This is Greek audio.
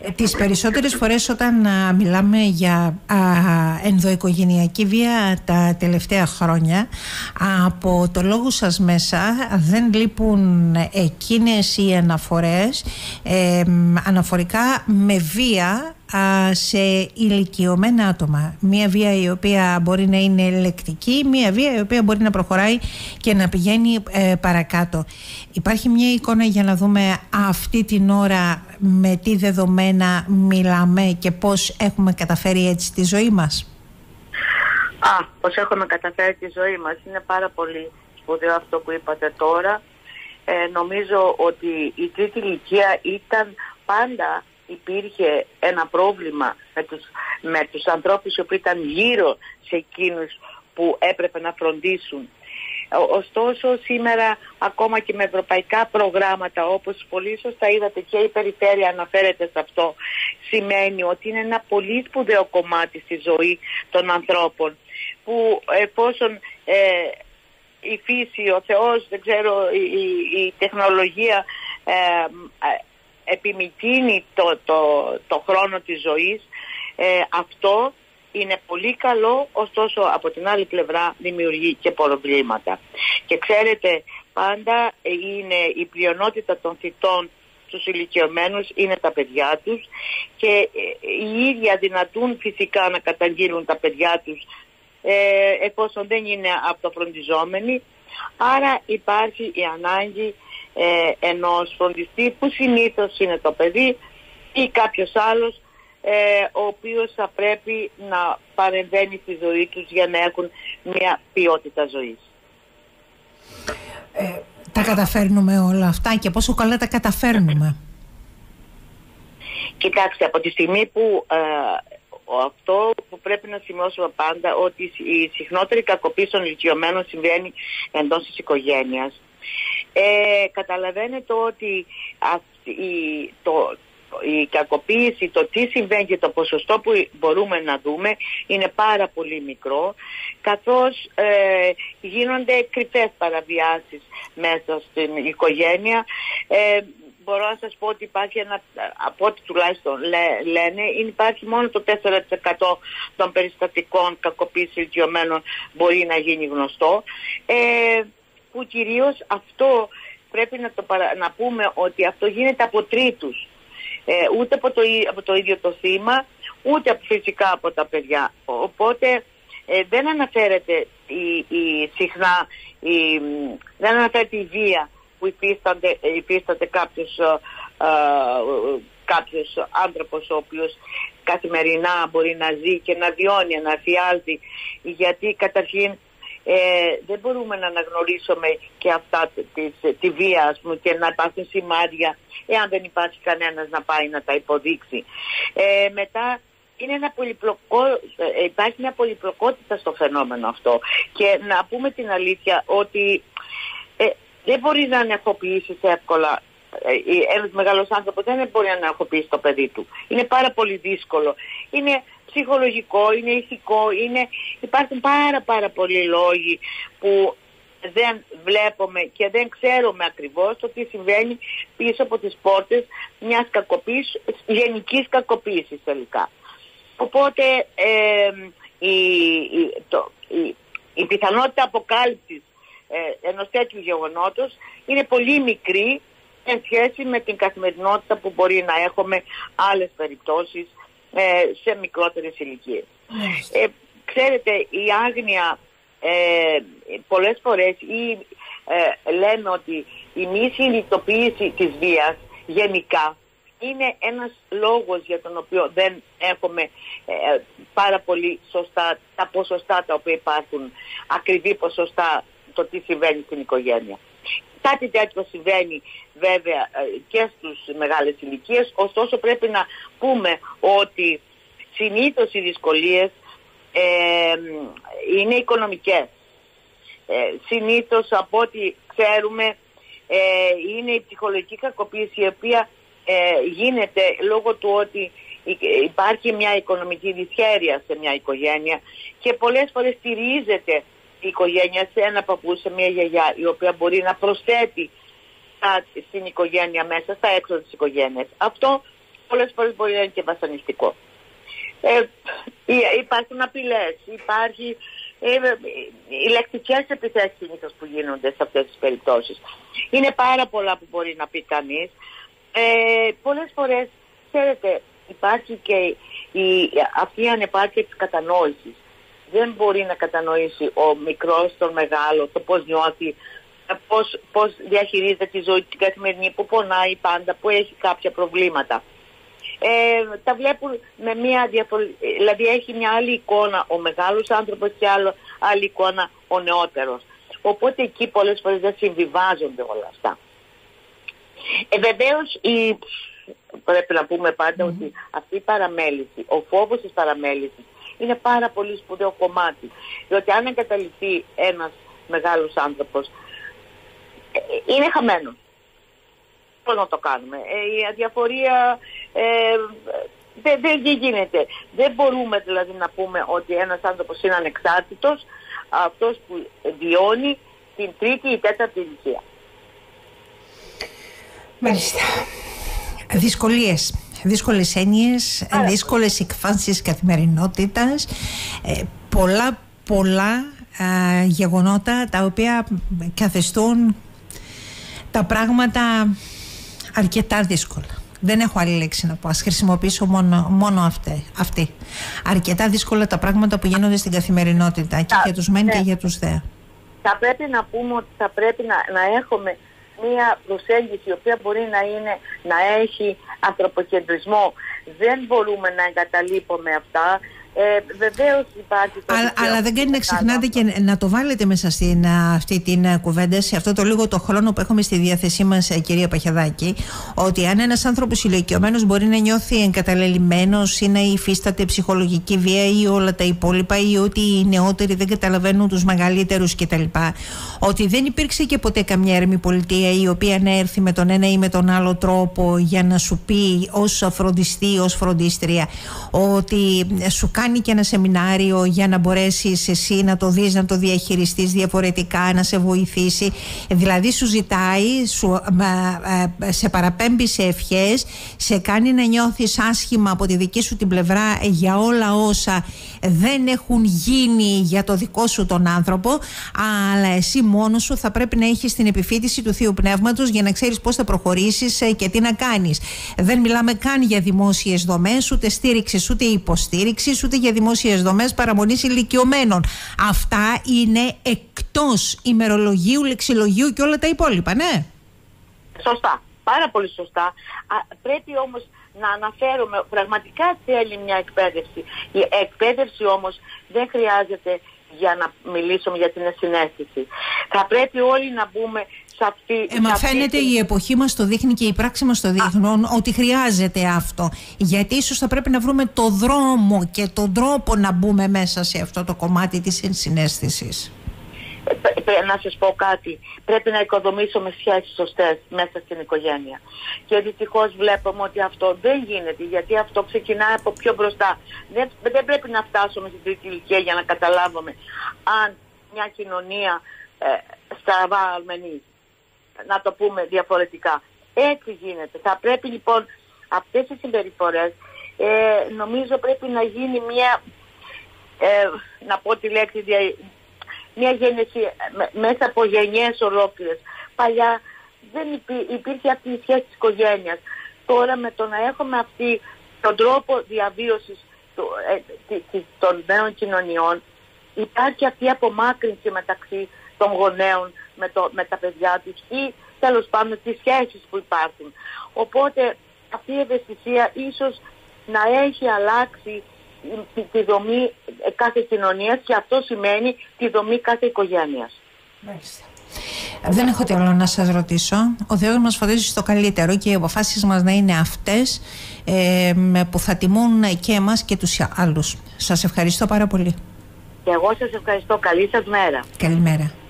Τις περισσότερες φορές όταν μιλάμε για ενδοοικογενειακή βία τα τελευταία χρόνια, από το λόγο σας μέσα δεν λείπουν εκείνες οι αναφορές αναφορικά με βία σε ηλικιωμένα άτομα. Μία βία η οποία μπορεί να είναι λεκτική, μία βία η οποία μπορεί να προχωράει και να πηγαίνει παρακάτω. Υπάρχει μια εικόνα για να δούμε αυτή την ώρα με τι δεδομένα μιλάμε και πώς έχουμε καταφέρει έτσι τη ζωή μας? Πώς έχουμε καταφέρει τη ζωή μας. Είναι πάρα πολύ σπουδαίο αυτό που είπατε τώρα. Νομίζω ότι η τρίτη ηλικία ήταν πάντα, υπήρχε ένα πρόβλημα με τους ανθρώπους που ήταν γύρω σε εκείνους που έπρεπε να φροντίσουν. Ωστόσο σήμερα ακόμα και με ευρωπαϊκά προγράμματα, όπως πολύ σωστά είδατε και η περιφέρεια αναφέρεται σε αυτό, σημαίνει ότι είναι ένα πολύ σπουδαίο κομμάτι στη ζωή των ανθρώπων που εφόσον η φύση, ο Θεός, δεν ξέρω, η τεχνολογία επιμικρύνει το χρόνο της ζωής, αυτό είναι πολύ καλό, ωστόσο από την άλλη πλευρά δημιουργεί και προβλήματα. Και ξέρετε, πάντα είναι η πλειονότητα των θητών στους ηλικιωμένους είναι τα παιδιά τους και οι ίδιοι αδυνατούν φυσικά να καταγγείλουν τα παιδιά τους εφόσον δεν είναι αυτοφροντιζόμενοι. Άρα υπάρχει η ανάγκη ενός φροντιστή που συνήθως είναι το παιδί ή κάποιος άλλος ο οποίος θα πρέπει να παρεμβαίνει στη ζωή τους για να έχουν μια ποιότητα ζωής. Τα καταφέρνουμε όλα αυτά και πόσο καλά τα καταφέρνουμε? Κοιτάξτε, από τη στιγμή που αυτό που πρέπει να σημειώσουμε πάντα, ότι η συχνότερη κακοποίηση των ηλικιωμένων συμβαίνει εντός της οικογένειας. Καταλαβαίνετε ότι η κακοποίηση, το τι συμβαίνει και το ποσοστό που μπορούμε να δούμε είναι πάρα πολύ μικρό, καθώς γίνονται κρυφές παραβιάσεις μέσα στην οικογένεια. Μπορώ να σας πω ότι υπάρχει από ό,τι τουλάχιστον λένε, υπάρχει μόνο το 4% των περιστατικών κακοποίησης ηλικιωμένων μπορεί να γίνει γνωστό, που κυρίως αυτό πρέπει να πούμε ότι αυτό γίνεται από τρίτους. Ούτε από το ίδιο το θύμα, ούτε φυσικά από τα παιδιά. Οπότε δεν αναφέρεται συχνά δεν αναφέρεται η βία που υφίσταται κάποιος άνθρωπος ο οποίος καθημερινά μπορεί να ζει και να βιώνει, να αφιάζει, γιατί καταρχήν δεν μπορούμε να αναγνωρίσουμε και αυτά τη βία, ας πούμε, και να υπάρχουν σημάδια εάν δεν υπάρχει κανένας να πάει να τα υποδείξει. Μετά είναι υπάρχει μια πολυπλοκότητα στο φαινόμενο αυτό, και να πούμε την αλήθεια ότι δεν μπορεί να ανεχοποιήσει εύκολα. Ένας μεγάλος άνθρωπος δεν μπορεί να ανεχοποιήσει το παιδί του. Είναι πάρα πολύ δύσκολο. Είναι ψυχολογικό, είναι ηθικό, υπάρχουν πάρα πολλοί λόγοι που δεν βλέπουμε και δεν ξέρουμε ακριβώς το τι συμβαίνει πίσω από τις πόρτες μιας κακοποίησης, γενικής κακοποίησης τελικά. Οπότε η πιθανότητα αποκάλυψης ενός τέτοιου γεγονότος είναι πολύ μικρή εν σχέση με την καθημερινότητα που μπορεί να έχουμε άλλες περιπτώσεις σε μικρότερες ηλικίες. Ξέρετε, η άγνοια πολλές φορές λέμε ότι η μη συνειδητοποίηση της βίας γενικά είναι ένας λόγος για τον οποίο δεν έχουμε πάρα πολύ σωστά τα ποσοστά τα οποία υπάρχουν, ακριβή ποσοστά το τι συμβαίνει στην οικογένεια. Κάτι τέτοιο συμβαίνει βέβαια και στους μεγάλες ηλικίες, ωστόσο πρέπει να πούμε ότι συνήθως οι δυσκολίες είναι οικονομικές. Συνήθως από ό,τι ξέρουμε είναι η ψυχολογική κακοποίηση, η οποία γίνεται λόγω του ότι υπάρχει μια οικονομική δυσχέρεια σε μια οικογένεια και πολλές φορές στηρίζεται η οικογένεια σε ένα παππού, σε μια γιαγιά, η οποία μπορεί να προσθέτει στην οικογένεια μέσα, στα έξω της οικογένειας. Αυτό πολλές φορές μπορεί να είναι και βασανιστικό. Υπάρχουν απειλές, υπάρχει οι λεκτικές επιθέσεις συνήθως που γίνονται σε αυτές τις περιπτώσεις. Είναι πάρα πολλά που μπορεί να πει κανείς. Πολλές φορές, ξέρετε, υπάρχει και αυτή η ανεπάρκεια της κατανόησης. Δεν μπορεί να κατανοήσει ο μικρός τον μεγάλο, το πώς νιώθει, πώς διαχειρίζεται τη ζωή την καθημερινή, που πονάει πάντα, που έχει κάποια προβλήματα. Τα βλέπουν με μια δηλαδή έχει μια άλλη εικόνα ο μεγάλος άνθρωπος και άλλη εικόνα ο νεότερος. Οπότε εκεί πολλές φορές δεν συμβιβάζονται όλα αυτά. Βεβαίως πρέπει να πούμε πάντα ότι αυτή η παραμέληση, ο φόβος της παραμέλησης είναι πάρα πολύ σπουδαίο κομμάτι. Διότι αν εγκαταλειφθεί ένας μεγάλος άνθρωπος, είναι χαμένο. Πώς να το κάνουμε. Η αδιαφορία δεν γίνεται. Δεν μπορούμε δηλαδή να πούμε ότι ένας άνθρωπος είναι ανεξάρτητος, αυτός που βιώνει την τρίτη ή τέταρτη ηλικία. Μάλιστα. Δύσκολες έννοιες, δύσκολες εκφάνσεις καθημερινότητας, πολλά γεγονότα τα οποία καθιστούν τα πράγματα αρκετά δύσκολα. Δεν έχω άλλη λέξη να πω, ας χρησιμοποιήσω μόνο αυτή. Αρκετά δύσκολα τα πράγματα που γίνονται στην καθημερινότητα και για τους μεν και για τους δε. Θα πρέπει να πούμε ότι θα πρέπει να έχουμε μία προσέγγιση η οποία μπορεί να έχει ανθρωποκεντρισμό. Δεν μπορούμε να εγκαταλείπουμε αυτά. Βεβαίως υπάρχει αλλά δεν κάνει να ξεχνάτε και να το βάλετε μέσα στην αυτή την κουβέντα, σε αυτό το λίγο το χρόνο που έχουμε στη διάθεσή μας, κυρία Παχιαδάκη, ότι αν ένας άνθρωπος ηλικιωμένος μπορεί να νιώθει εγκαταλελειμμένος ή να υφίσταται ψυχολογική βία ή όλα τα υπόλοιπα, ή ότι οι νεότεροι δεν καταλαβαίνουν τους μεγαλύτερους κτλ., ότι δεν υπήρξε και ποτέ καμιά έρημη πολιτεία η οποία να έρθει με τον ένα ή με τον άλλο τρόπο για να σου πει ως φροντιστή, ως φροντίστρια, ότι σου κάνει και ένα σεμινάριο για να μπορέσεις εσύ να το δεις, να το διαχειριστείς διαφορετικά, να σε βοηθήσει. Δηλαδή σου ζητάει, σε παραπέμπει σε ευχές, σε κάνει να νιώθεις άσχημα από τη δική σου την πλευρά για όλα όσα δεν έχουν γίνει για το δικό σου τον άνθρωπο, αλλά εσύ μόνος σου θα πρέπει να έχεις την επιφύτηση του Θείου Πνεύματος για να ξέρεις πώς θα προχωρήσεις και τι να κάνεις. Δεν μιλάμε καν για δημόσιες δομές, ούτε στήριξης, ούτε υποστήριξης, ούτε για δημόσιες δομές παραμονής ηλικιωμένων. Αυτά είναι εκτός ημερολογίου, λεξιλογίου και όλα τα υπόλοιπα, ναι. Σωστά, πάρα πολύ σωστά. Πρέπει όμως να αναφέρουμε, πραγματικά θέλει μια εκπαίδευση. Η εκπαίδευση όμως δεν χρειάζεται για να μιλήσουμε για την ασυναίσθηση. Θα πρέπει όλοι να μπούμε σε αυτή... Μα φαίνεται η εποχή μας το δείχνει και η πράξη μας το δείχνουν ότι χρειάζεται αυτό. Γιατί ίσως θα πρέπει να βρούμε το δρόμο και τον τρόπο να μπούμε μέσα σε αυτό το κομμάτι της ενσυναίσθησης. Να σας πω κάτι. Πρέπει να οικοδομήσουμε σχέσεις σωστές μέσα στην οικογένεια. Και δυστυχώς βλέπουμε ότι αυτό δεν γίνεται, γιατί αυτό ξεκινάει από πιο μπροστά. Δεν πρέπει να φτάσουμε στην τρίτη ηλικία για να καταλάβουμε αν μια κοινωνία στραβά αλμενεί. Να το πούμε διαφορετικά. Έτσι γίνεται. Θα πρέπει λοιπόν αυτές οι συμπεριφορές, νομίζω πρέπει να γίνει μια, να πω τη λέξη, μια γέννηση μέσα από γενιές ολόκληρες. Παλιά δεν υπήρχε αυτή η σχέση της οικογένειας. Τώρα με το να έχουμε αυτή τον τρόπο διαβίωσης των νέων κοινωνιών, υπάρχει αυτή η απομάκρυνση μεταξύ των γονέων με τα παιδιά τους ή τέλος πάντων τις σχέσεις που υπάρχουν. Οπότε αυτή η ευαισθησία ίσως να έχει αλλάξει τη δομή κάθε κοινωνίας και αυτό σημαίνει τη δομή κάθε οικογένειας. Μάλιστα. Δεν έχω τι άλλο να σας ρωτήσω. Ο Θεός μας φροντίζει στο καλύτερο και οι αποφάσεις μας να είναι αυτές που θα τιμούν και εμάς και τους άλλους. Σας ευχαριστώ πάρα πολύ. Και εγώ σας ευχαριστώ. Καλή σας μέρα. Καλημέρα.